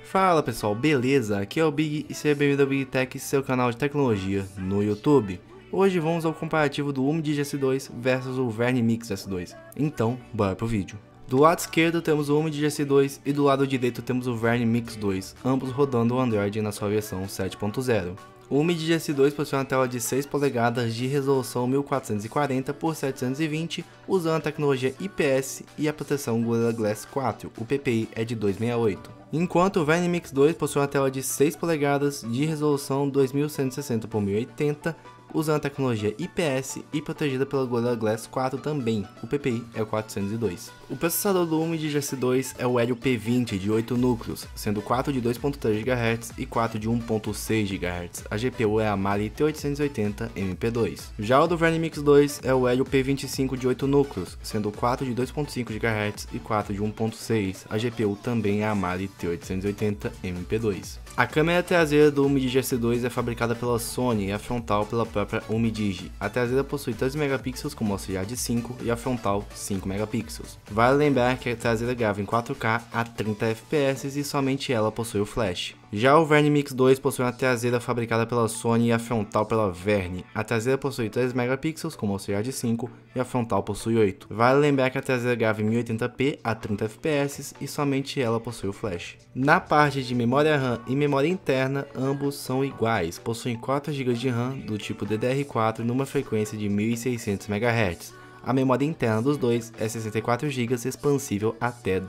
Fala pessoal, beleza? Aqui é o Big e seja bem-vindo ao Big Tech, seu canal de tecnologia no YouTube. Hoje vamos ao comparativo do Umid GS2 versus o Verne Mix S2. Então, bora pro vídeo. Do lado esquerdo temos o Umid GS2 e do lado direito temos o Verne Mix 2, ambos rodando o Android na sua versão 7.0. O Umid GS2 possui uma tela de 6 polegadas de resolução 1440 por 720, usando a tecnologia IPS e a proteção Gorilla Glass 4, o PPI é de 268. Enquanto o Verne Mix 2 possui uma tela de 6 polegadas de resolução 2160 por 1080, usando a tecnologia IPS e protegida pela Gorilla Glass 4 também, o PPI é o 402. O processador do Umid GS2 é o Helio P20 de 8 núcleos, sendo 4 de 2.3 GHz e 4 de 1.6 GHz. A GPU é a Mali T880 MP2. Já o do Verne Mix 2 é o Helio P25 de 8 núcleos, sendo 4 de 2.5 GHz e 4 de 1.6. A GPU também é a Mali T880 MP2. A câmera traseira do Umid GS2 é fabricada pela Sony e a frontal pela própria Umidigi. A traseira possui 13 megapixels com auxiliar de 5 e a frontal 5 megapixels. Vale lembrar que a traseira grava em 4K a 30 fps e somente ela possui o flash. Já o Verne Mix 2 possui uma traseira fabricada pela Sony e a frontal pela Verne. A traseira possui 3 megapixels com auxiliar de 5 e a frontal possui 8. Vale lembrar que a traseira grava em 1080p a 30 fps e somente ela possui o flash. Na parte de memória RAM e memória interna, ambos são iguais, possuem 4 GB de RAM do tipo DDR4 numa frequência de 1600 MHz. A memória interna dos dois é 64 GB expansível até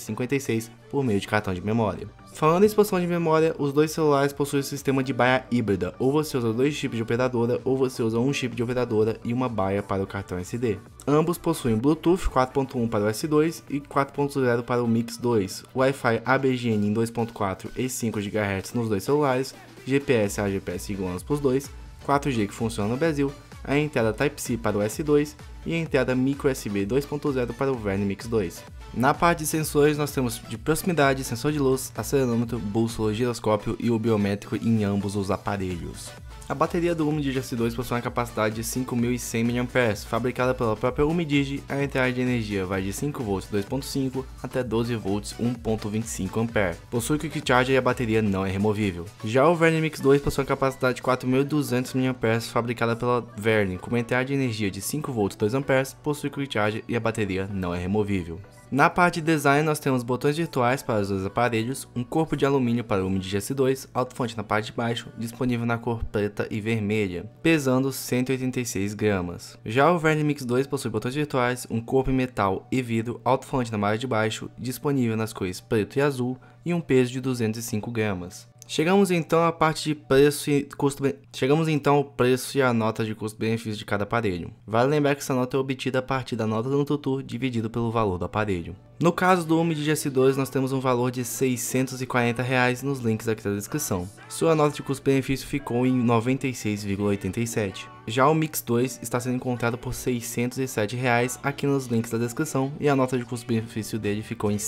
256 por meio de cartão de memória. Falando em expansão de memória, os dois celulares possuem o sistema de baia híbrida, ou você usa 2 chips de operadora, ou você usa um chip de operadora e uma baia para o cartão SD. Ambos possuem Bluetooth 4.1 para o S2 e 4.0 para o Mix 2, Wi-Fi ABGN em 2.4 e 5 GHz nos dois celulares, GPS a GPS igual para os dois, 4G que funciona no Brasil, a entrada Type-C para o S2 e a entrada microUSB 2.0 para o Verne Mix 2. Na parte de sensores nós temos de proximidade, sensor de luz, acelerômetro, bússola, giroscópio e o biométrico em ambos os aparelhos. A bateria do Umid GS2 possui uma capacidade de 5100 mAh, fabricada pela própria Umidigi. A entrada de energia vai de 5V 2.5 até 12V 1.25 A. Possui Quick Charger e a bateria não é removível. Já o Verne Mix 2 possui uma capacidade de 4200 mAh, fabricada pela Verne, com uma entrada de energia de 5V 2A, possui Quick Charger e a bateria não é removível. Na parte de design nós temos botões virtuais para os dois aparelhos, um corpo de alumínio para o Umid GS2, alto-fonte na parte de baixo, disponível na cor preta e vermelha, pesando 186 gramas. Já o Verne Mix 2 possui botões virtuais, um corpo em metal e vidro, alto-fonte na parte de baixo, disponível nas cores preto e azul e um peso de 205 gramas. Chegamos então à parte de preço e custo. Chegamos então ao preço e a nota de custo-benefício de cada aparelho. Vale lembrar que essa nota é obtida a partir da nota do tutor dividido pelo valor do aparelho. No caso do Umid GS2 nós temos um valor de R$ 640 nos links aqui da descrição. Sua nota de custo-benefício ficou em 96,87. Já o Mix 2 está sendo encontrado por R$ 607 aqui nos links da descrição e a nota de custo-benefício dele ficou em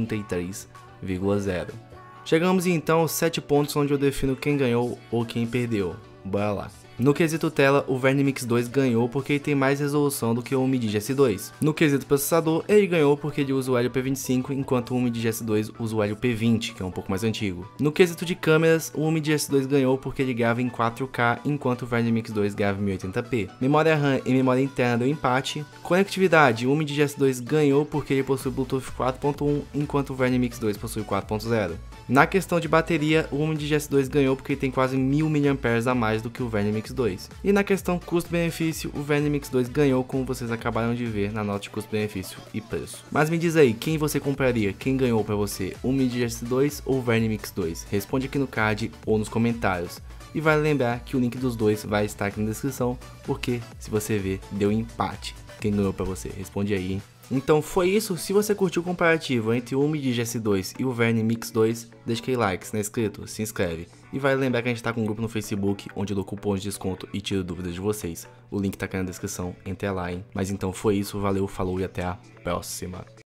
133,0. Chegamos então aos 7 pontos onde eu defino quem ganhou ou quem perdeu. Bora lá. No quesito tela, o Verne Mix 2 ganhou porque ele tem mais resolução do que o Umid GS2. No quesito processador, ele ganhou porque ele usa o Helio P25, enquanto o Umid GS2 usa o Helio P20, que é um pouco mais antigo. No quesito de câmeras, o Umid GS2 ganhou porque ele grava em 4K, enquanto o Verne Mix 2 grava em 1080p. Memória RAM e memória interna deu empate. Conectividade, o Umid GS2 ganhou porque ele possui Bluetooth 4.1, enquanto o Verne Mix 2 possui 4.0. Na questão de bateria, o Umid GS2 ganhou porque ele tem quase 1000 mAh a mais do que o Verne Mix 2. E na questão custo-benefício, o Verne Mix 2 ganhou, como vocês acabaram de ver na nota de custo-benefício e preço. Mas me diz aí, quem você compraria? Quem ganhou pra você? O Umid GS2 ou o Verne Mix 2? Responde aqui no card ou nos comentários. E vale lembrar que o link dos dois vai estar aqui na descrição, porque se você ver, deu empate. Quem ganhou pra você? Responde aí, hein? Então foi isso, se você curtiu o comparativo entre o Umid GS2 e o Verne Mix 2, deixa aquele like, se não é inscrito, se inscreve. E vale lembrar que a gente tá com um grupo no Facebook, onde eu dou cupons de desconto e tiro dúvidas de vocês. O link tá aqui na descrição, entre lá, hein. Mas então foi isso, valeu, falou e até a próxima.